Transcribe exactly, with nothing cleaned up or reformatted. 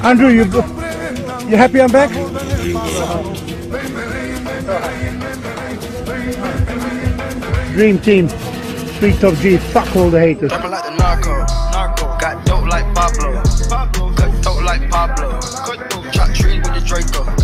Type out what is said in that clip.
Andrew, you you happy I'm back? Dream team, Street Top G, fuck all the haters. Rapping like the narco, narco. Got dope like Pablo, Pablo. Got dope like Pablo. Cut dope, chop trees with the Draco.